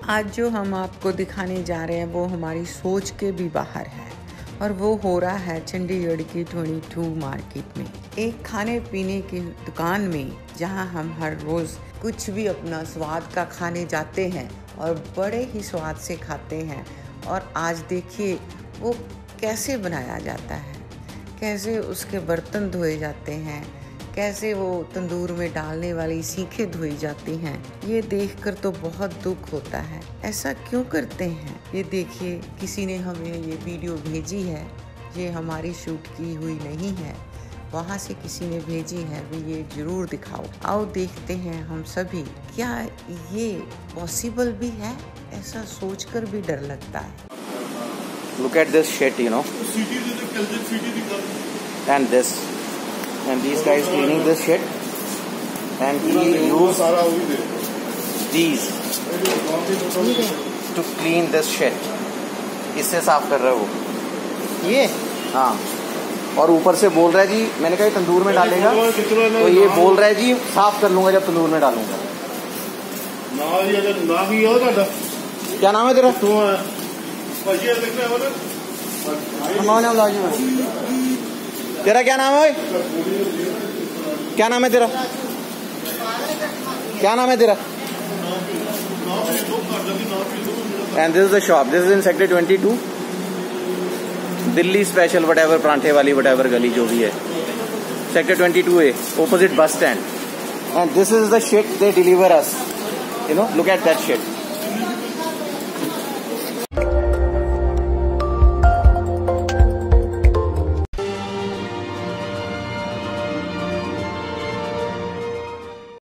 आज जो हम आपको दिखाने जा रहे हैं वो हमारी सोच के भी बाहर है और वो हो रहा है चंडीगढ़ की 22 मार्केट में, एक खाने पीने की दुकान में, जहां हम हर रोज़ कुछ भी अपना स्वाद का खाने जाते हैं और बड़े ही स्वाद से खाते हैं। और आज देखिए वो कैसे बनाया जाता है, कैसे उसके बर्तन धोए जाते हैं, कैसे वो तंदूर में डालने वाली सीखें धोई जाती हैं। ये देखकर तो बहुत दुख होता है। ऐसा क्यों करते हैं? ये देखिए, किसी ने हमें ये वीडियो भेजी है, ये हमारी शूट की हुई नहीं है, वहाँ से किसी ने भेजी है, भी ये जरूर दिखाओ। आओ देखते हैं हम सभी, क्या ये पॉसिबल भी है? ऐसा सोचकर भी डर लगता है। Look at this shit, you know. And this. And these guys cleaning this shit. And he used these to clean this shit. इससे साफ कर रहा है वो। ये? हाँ। और ऊपर से बोल रहा है जी, मैंने कहा तंदूर में डालेगा, तो ये बोल रहा है जी साफ कर लूंगा जब तंदूर में डालूंगा। क्या नाम है तेरा? तेरा क्या नाम है? क्या नाम है तेरा? क्या नाम है तेरा? And this is the shop. This is in sector 22. Delhi special whatever परांठे वाली whatever गली जो भी है, sector 22A, opposite bus stand. And this is the shit they deliver us. You know, look at that shit.